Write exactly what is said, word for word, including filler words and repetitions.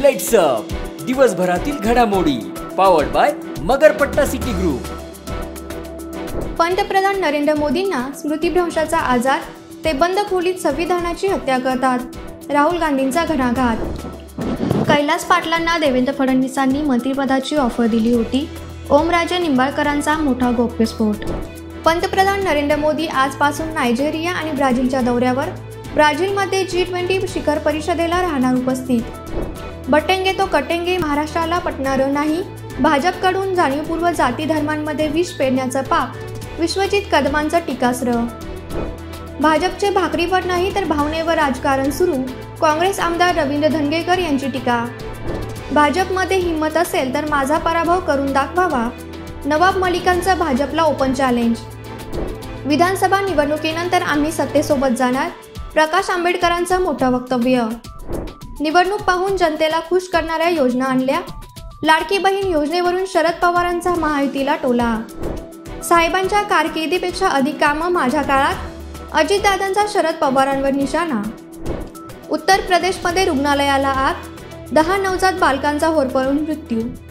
Lights up दिवसभरातील घडामोडी powered by Magarpatta city group. पंतप्रधान नरेंद्र मोदींना स्मृतिभ्रंशाचा आजार, ते बंद खोलीत संविधानाची हत्या करतात। राहुल गांधींचा घणाघात। कैलास पाटलांना देवेंद्र फडणवीसांनी मंत्रिपदाची ऑफर दिली होती। ओमराजे निंबाळकरांचा मोठा गौप्यस्फोट। पंतप्रधान नरेंद्र मोदी आजपासून नायजेरिया आणि ब्राझीलच्या दौऱ्यावर। ब्राझीलमध्ये जी ट्वेंटी शिखर परिषदेला राहणार उपस्थित। बटेंगे तो कटेंगे, महाराष्ट्राला पटणारं नाही। भाजपकडून जाणीवपूर्वक जाती धर्मांमध्ये विष पेरण्याचं पाप, विश्वजित कदमांचं टीकास्त्र। भाजपचे भाकरीवर नाही तर भावनेवर राजकारण सुरू, काँग्रेस आमदार रवींद्र धंगेकर यांची टीका। भाजपमध्ये हिंमत असेल तर माझा पराभव करून दाखवावा, नवाब मलिकांचं भाजपला ओपन चॅलेंज। विधानसभा निवडणुकीनंतर आम्ही सत्तेसोबत जाणार, प्रकाश आंबेडकरांचं मोठं वक्तव्य। निवडणूक पाहून जनतेला खुश करणाऱ्या योजना आणल्या, लाडकी बहीण योजनेवरून शरद पवारांचा महायुतीला टोला। साहेबांच्या कारकिर्दीपेक्षा अधिक कामं माझ्या काळात, अजितदादांचा शरद पवारांवर निशाणा। उत्तर प्रदेशमध्ये रुग्णालयाला आग, दहा नवजात बालकांचा होरपळून मृत्यू।